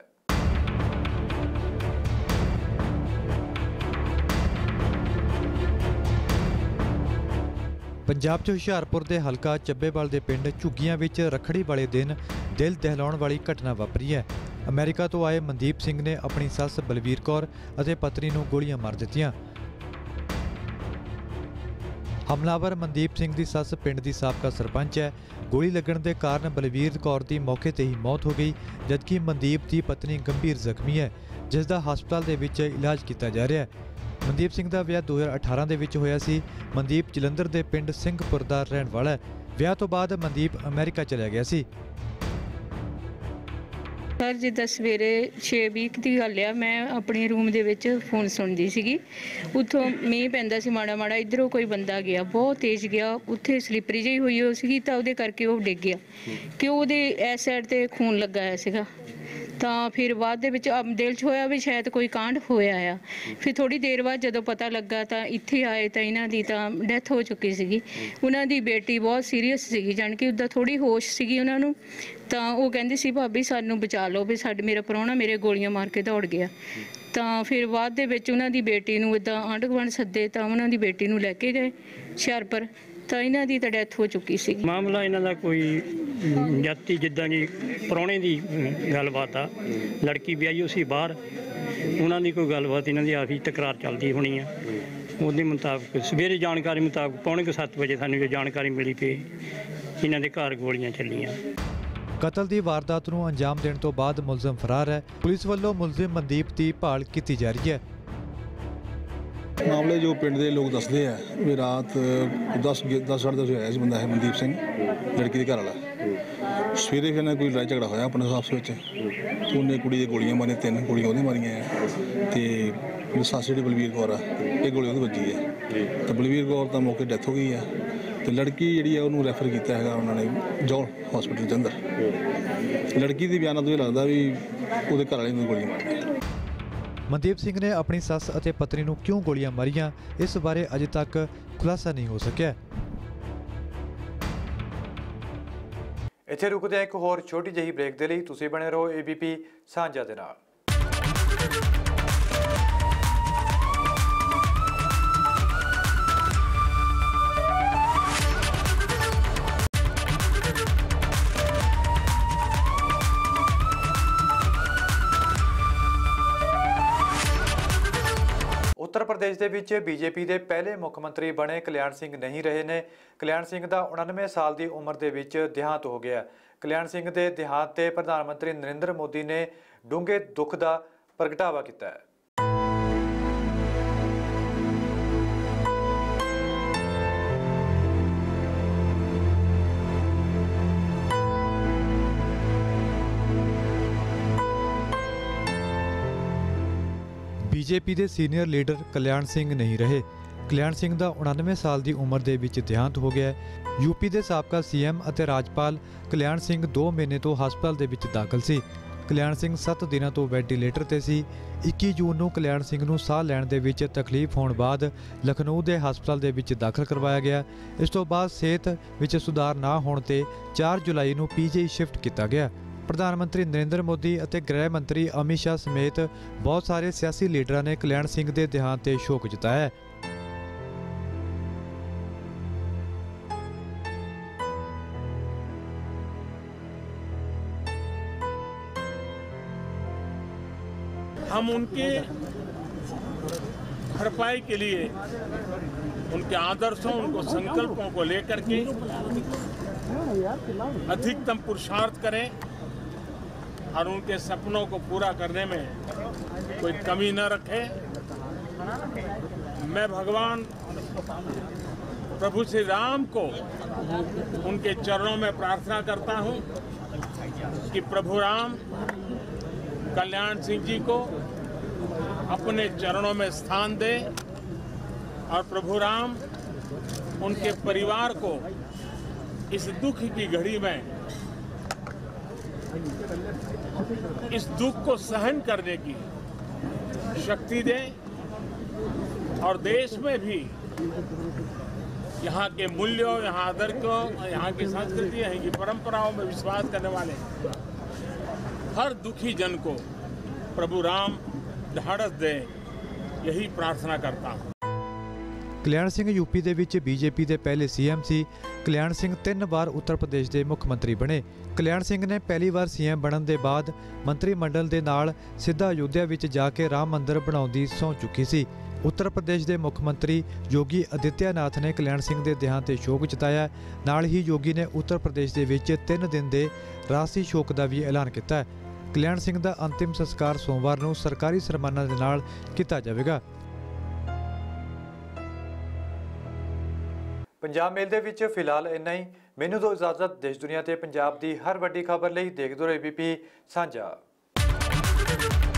ਪੰਜਾਬ 'ਚ ਹੁਸ਼ਿਆਰਪੁਰ ਦੇ ਹਲਕਾ ਚੱਬੇਵਾਲ ਦੇ ਪਿੰਡ ਝੁੱਗੀਆਂ ਵਿੱਚ ਰੱਖੜੀ ਵਾਲੇ ਦਿਨ ਦਿਲ ਦਹਿਲਾਉਣ ਵਾਲੀ ਘਟਨਾ ਵਾਪਰੀ ਹੈ। ਅਮਰੀਕਾ ਤੋਂ ਆਏ ਮਨਦੀਪ ਸਿੰਘ ਨੇ ਆਪਣੀ ਸੱਸ ਬਲਵੀਰ ਕੌਰ ਅਤੇ ਪਤਨੀ ਨੂੰ ਗੋਲੀਆਂ ਮਾਰ ਦਿੱਤੀਆਂ। ਹਮਲਾਵਰ ਮਨਦੀਪ ਸਿੰਘ ਦੀ ਸੱਸ ਪਿੰਡ ਦੀ ਸਾਬਕਾ ਸਰਪੰਚ ਹੈ। ਗੋਲੀ ਲੱਗਣ ਦੇ ਕਾਰਨ ਬਲਵੀਰ ਕੌਰ ਦੀ ਮੌਕੇ ਤੇ ਹੀ ਮੌਤ ਹੋ ਗਈ, ਜਦਕਿ ਮਨਦੀਪ ਦੀ ਪਤਨੀ ਗੰਭੀਰ ਜ਼ਖਮੀ ਹੈ, ਜਿਸ ਦਾ ਹਸਪਤਾਲ ਦੇ ਵਿੱਚ ਇਲਾਜ ਕੀਤਾ ਜਾ ਰਿਹਾ ਹੈ। ਮਨਦੀਪ ਸਿੰਘ ਦਾ ਵਿਆਹ 2018 ਦੇ ਵਿੱਚ ਹੋਇਆ ਸੀ। ਮਨਦੀਪ ਜਲੰਧਰ ਦੇ ਪਿੰਡ ਸਿੰਘਪੁਰ ਦਾ ਰਹਿਣ ਵਾਲਾ ਹੈ। ਵਿਆਹ ਤੋਂ ਬਾਅਦ ਮਨਦੀਪ ਅਮਰੀਕਾ ਚਲਾ ਗਿਆ ਸੀ। ਸਰ ਜਿੱਦਾਂ ਸਵੇਰੇ 6:20 ਦੀ ਗੱਲ ਆ, ਮੈਂ ਆਪਣੇ ਰੂਮ ਦੇ ਵਿੱਚ ਫੋਨ ਸੁਣਦੀ ਸੀਗੀ। ਉੱਥੋਂ ਮੀਂਹ ਪੈਂਦਾ ਸੀ ਮਾੜਾ ਮਾੜਾ, ਇੱਧਰੋਂ ਕੋਈ ਬੰਦਾ ਗਿਆ, ਬਹੁਤ ਤੇਜ਼ ਗਿਆ, ਉੱਥੇ ਸਲਿੱਪਰੀ ਜਿਹੀ ਹੋਈ ਸੀਗੀ ਤਾਂ ਉਹਦੇ ਕਰਕੇ ਉਹ ਡਿੱਗ ਗਿਆ ਕਿ ਉਹਦੇ ਇਸ ਸਾਈਡ ਤੇ ਖੂਨ ਲੱਗਾ ਹੋਇਆ ਸੀਗਾ। ਤਾਂ ਫਿਰ ਬਾਅਦ ਦੇ ਵਿੱਚ ਦਿਲ 'ਚ ਹੋਇਆ ਵੀ ਸ਼ਾਇਦ ਕੋਈ ਕਾਂਡ ਹੋਇਆ ਆ। ਫਿਰ ਥੋੜ੍ਹੀ ਦੇਰ ਬਾਅਦ ਜਦੋਂ ਪਤਾ ਲੱਗਾ ਤਾਂ ਇੱਥੇ ਆਏ ਤਾਂ ਇਹਨਾਂ ਦੀ ਤਾਂ ਡੈਥ ਹੋ ਚੁੱਕੀ ਸੀਗੀ। ਉਹਨਾਂ ਦੀ ਬੇਟੀ ਬਹੁਤ ਸੀਰੀਅਸ ਸੀਗੀ, ਜਾਣੀ ਕਿ ਉੱਦਾਂ ਥੋੜ੍ਹੀ ਹੋਸ਼ ਸੀਗੀ ਉਹਨਾਂ ਨੂੰ। ਤਾਂ ਉਹ ਕਹਿੰਦੀ ਸੀ ਭਾਬੀ ਸਾਨੂੰ ਬਚਾ ਲਓ, ਵੀ ਮੇਰਾ ਪ੍ਰਾਹੁਣਾ ਮੇਰੇ ਗੋਲੀਆਂ ਮਾਰ ਕੇ ਦੌੜ ਗਿਆ। ਤਾਂ ਫਿਰ ਬਾਅਦ ਦੇ ਵਿੱਚ ਉਹਨਾਂ ਦੀ ਬੇਟੀ ਨੂੰ ਇੱਦਾਂ ਆਂਢ ਗੁਆਂਢ ਸੱਦੇ ਤਾਂ ਉਹਨਾਂ ਦੀ ਬੇਟੀ ਨੂੰ ਲੈ ਕੇ ਗਏ ਹੁਸ਼ਿਆਰਪੁਰ, ਤਾਂ ਇਹਨਾਂ ਦੀ ਤਾਂ ਡੈਥ ਹੋ ਚੁੱਕੀ ਸੀ। ਮਾਮਲਾ ਇਹਨਾਂ ਦਾ ਕੋਈ ਜਾਤੀ ਜਿੱਦਾਂ ਜੀ ਪ੍ਰਾਹੁਣੇ ਦੀ ਗੱਲਬਾਤ ਆ, ਲੜਕੀ ਵਿਆਹੀ ਹੋਈ ਸੀ ਬਾਹਰ, ਉਹਨਾਂ ਦੀ ਕੋਈ ਗੱਲਬਾਤ ਇਹਨਾਂ ਦੀ ਆਖਰੀ ਤਕਰਾਰ ਚੱਲਦੀ ਹੋਣੀ ਆ। ਉਹਦੇ ਮੁਤਾਬਕ ਸਵੇਰੇ ਜਾਣਕਾਰੀ ਮੁਤਾਬਕ 6:45 ਵਜੇ ਸਾਨੂੰ ਇਹ ਜਾਣਕਾਰੀ ਮਿਲੀ ਕਿ ਇਹਨਾਂ ਦੇ ਘਰ ਗੋਲੀਆਂ ਚੱਲੀਆਂ। ਕਤਲ ਦੀ ਵਾਰਦਾਤ ਨੂੰ ਅੰਜਾਮ ਦੇਣ ਤੋਂ ਬਾਅਦ ਮੁਲਜ਼ਮ ਫਰਾਰ ਹੈ। ਪੁਲਿਸ ਵੱਲੋਂ ਮੁਲਜ਼ਮ ਮਨਦੀਪ ਦੀ ਭਾਲ ਕੀਤੀ ਜਾ ਰਹੀ ਹੈ। ਮਾਮਲੇ ਜੋ ਪਿੰਡ ਦੇ ਲੋਕ ਦੱਸਦੇ ਆ ਵੀ ਰਾਤ 10:30 ਹੋਇਆ ਸੀ ਬੰਦਾ ਹੈ ਮਨਦੀਪ ਸਿੰਘ, ਲੜਕੀ ਦੇ ਘਰ ਵਾਲਾ। ਸਵੇਰੇ ਫਿਰ ਕੋਈ ਲੜਾਈ ਝਗੜਾ ਹੋਇਆ ਆਪਣੇ ਆਪਸ ਵਿੱਚ, ਉਹਨੇ ਕੁੜੀ ਦੇ ਗੋਲੀਆਂ ਮਾਰੀਆਂ, 3 ਗੋਲੀਆਂ ਉਹਦੇ ਮਾਰੀਆਂ ਤੇ ਸੱਸ ਜਿਹੜੀ ਬਲਵੀਰ ਕੌਰ ਆ, ਇਹ ਗੋਲੀ ਉਹਦੇ ਵੱਜੀ ਹੈ। ਤਾਂ ਬਲਵੀਰ ਕੌਰ ਤਾਂ ਮੌਕੇ ਡੈਥ ਹੋ ਗਈ ਆ ਤੇ ਲੜਕੀ ਜਿਹੜੀ ਆ ਉਹਨੂੰ ਰੈਫਰ ਕੀਤਾ ਹੈਗਾ ਉਹਨਾਂ ਨੇ ਜੌਲ ਹਸਪੀਟਲ ਦੇ ਅੰਦਰ। ਲੜਕੀ ਦੀ ਬਿਆਨਾਂ ਤੋਂ ਇਹ ਲੱਗਦਾ ਵੀ ਉਹਦੇ ਘਰ ਵਾਲੇ ਨੂੰ ਗੋਲੀਆਂ ਮਾਰੀਆਂ। ਮਨਦੀਪ ਸਿੰਘ ਨੇ ਆਪਣੀ ਸੱਸ ਅਤੇ ਪਤਨੀ ਨੂੰ ਕਿਉਂ ਗੋਲੀਆਂ ਮਾਰੀਆਂ, ਇਸ ਬਾਰੇ ਅਜੇ ਤੱਕ ਖੁਲਾਸਾ ਨਹੀਂ ਹੋ ਸਕਿਆ। ਇੱਥੇ ਰੁਕਦੇ ਹਾਂ ਇੱਕ ਹੋਰ ਛੋਟੀ ਜਿਹੀ ਬ੍ਰੇਕ ਦੇ ਲਈ। ਤੁਸੀਂ ਬਣੇ ਰਹੋ ABP ਸਾਂਝਾ ਦੇ ਨਾਲ। उत्तर प्रदेश ਦੇ ਵਿੱਚ ਬੀਜੇਪੀ ਦੇ ਪਹਿਲੇ ਮੁੱਖ ਮੰਤਰੀ ਬਣੇ ਕਲਿਆਣ ਸਿੰਘ ਨਹੀਂ ਰਹੇ ਨੇ। ਕਲਿਆਣ ਸਿੰਘ ਦਾ 99 ਸਾਲ ਦੀ ਉਮਰ ਦੇ ਵਿੱਚ ਦੇਹਾਂਤ ਹੋ ਗਿਆ। ਕਲਿਆਣ ਸਿੰਘ ਦੇ ਦੇਹਾਂਤ ਤੇ ਪ੍ਰਧਾਨ ਮੰਤਰੀ ਨਰਿੰਦਰ ਮੋਦੀ ਨੇ ਡੂੰਘੇ ਦੁੱਖ ਦਾ ਪ੍ਰਗਟਾਵਾ ਕੀਤਾ ਹੈ। ਬੀਜੇਪੀ ਦੇ ਸੀਨੀਅਰ ਲੀਡਰ ਕਲਿਆਣ ਸਿੰਘ ਨਹੀਂ ਰਹੇ। ਕਲਿਆਣ ਸਿੰਘ ਦਾ 99 ਸਾਲ ਦੀ ਉਮਰ ਦੇ ਵਿੱਚ ਦੇਹਾਂਤ ਹੋ ਗਿਆ। ਯੂਪੀ ਦੇ ਸਾਬਕਾ ਸੀਐਮ ਅਤੇ ਰਾਜਪਾਲ ਕਲਿਆਣ ਸਿੰਘ 2 ਮਹੀਨੇ ਤੋਂ ਹਸਪਤਾਲ ਦੇ ਵਿੱਚ ਦਾਖਲ ਸੀ। ਕਲਿਆਣ ਸਿੰਘ 7 ਦਿਨਾਂ ਤੋਂ ਵੈਂਟੀਲੇਟਰ ਤੇ ਸੀ। 21 ਜੂਨ ਨੂੰ ਕਲਿਆਣ ਸਿੰਘ ਨੂੰ ਸਾਹ ਲੈਣ ਦੇ ਵਿੱਚ ਤਕਲੀਫ ਹੋਣ ਬਾਅਦ ਲਖਨਊ ਦੇ ਹਸਪਤਾਲ ਦੇ ਵਿੱਚ ਦਾਖਲ ਕਰਵਾਇਆ ਗਿਆ। ਇਸ ਤੋਂ ਬਾਅਦ ਸਿਹਤ ਵਿੱਚ ਸੁਧਾਰ ਨਾ ਹੋਣ ਤੇ 4 ਜੁਲਾਈ ਨੂੰ ਪੀਜੀਆਈ ਸ਼ਿਫਟ ਕੀਤਾ ਗਿਆ। ਪ੍ਰਧਾਨ ਮੰਤਰੀ ਨਰਿੰਦਰ ਮੋਦੀ ਅਤੇ ਗ੍ਰਹਿ ਮੰਤਰੀ ਅਮਿਤ ਸ਼ਾਹ ਸਮੇਤ ਬਹੁਤ ਸਾਰੇ ਸਿਆਸੀ ਲੀਡਰਾਂ ਨੇ ਕਲਿਆਣ ਸਿੰਘ ਦੇ ਦੇਹਾਂਤ ਤੇ ਸ਼ੋਕ ਜਤਾਇਆ ਹੈ। हम उनके भरपाई के लिए उनके आदर्शों, उनको संकल्पों को लेकर के अधिकतम पुरुषार्थ करें और उनके सपनों को पूरा करने में कोई कमी न रखे। मैं भगवान प्रभु श्री राम को उनके चरणों में प्रार्थना करता हूं कि प्रभु राम कल्याण सिंह जी को अपने चरणों में स्थान दे और प्रभु राम उनके परिवार को इस दुख की घड़ी में इस दुख को सहन करने की शक्ति दे और देश में भी यहाँ के मूल्यों, यहाँ आदर को, यहाँ की संस्कृति, यहाँ की परंपराओं में विश्वास करने वाले हर दुखी जन को प्रभु राम ढाढ़स दे, यही प्रार्थना करता हूँ। ਕਲਿਆਣ ਸਿੰਘ ਯੂਪੀ ਦੇ ਵਿੱਚ ਬੀਜੇਪੀ ਦੇ ਪਹਿਲੇ ਸੀਐਮ ਸੀ। ਕਲਿਆਣ ਸਿੰਘ 3 ਵਾਰ ਉੱਤਰ ਪ੍ਰਦੇਸ਼ ਦੇ ਮੁੱਖ ਮੰਤਰੀ ਬਣੇ। ਕਲਿਆਣ ਸਿੰਘ ਨੇ ਪਹਿਲੀ ਵਾਰ ਸੀਐਮ ਬਣਨ ਦੇ ਬਾਅਦ ਮੰਤਰੀ ਮੰਡਲ ਦੇ ਨਾਲ ਸਿੱਧਾ ਅਯੁੱਧਿਆ ਵਿੱਚ ਜਾ ਕੇ ਰਾਮ ਮੰਦਿਰ ਬਣਾਉਣ ਦੀ ਸਹੁੰ ਚੁੱਕੀ ਸੀ। ਉੱਤਰ ਪ੍ਰਦੇਸ਼ ਦੇ ਮੁੱਖ ਮੰਤਰੀ ਯੋਗੀ ਆਦਿੱਤਿਆਨਾਥ ਨੇ ਕਲਿਆਣ ਸਿੰਘ ਦੇ ਦੇਹਾਂਤ ਤੇ ਸ਼ੋਕ ਜਤਾਇਆ। ਨਾਲ ਹੀ ਯੋਗੀ ਨੇ ਉੱਤਰ ਪ੍ਰਦੇਸ਼ ਦੇ ਵਿੱਚ 3 ਦਿਨ ਦੇ ਰਾਸ਼ਟਰੀ ਸ਼ੋਕ ਦਾ ਵੀ ਐਲਾਨ ਕੀਤਾ। ਕਲਿਆਣ ਸਿੰਘ ਦਾ ਅੰਤਿਮ ਸੰਸਕਾਰ ਸੋਮਵਾਰ ਨੂੰ ਸਰਕਾਰੀ ਸਨਮਾਨਾਂ ਦੇ ਨਾਲ ਕੀਤਾ ਜਾਵੇਗਾ। ਪੰਜਾਬ ਮੇਲ ਦੇ ਵਿੱਚ ਫਿਲਹਾਲ ਇੰਨਾ ਹੀ। ਮੈਨੂੰ ਦਿਓ ਇਜਾਜ਼ਤ। ਦੇਸ਼ ਦੁਨੀਆ ਤੇ ਪੰਜਾਬ ਦੀ ਹਰ ਵੱਡੀ ਖਬਰ ਲਈ ਦੇਖਦੇ ਰਹੋ ABP ਸਾਂਝਾ।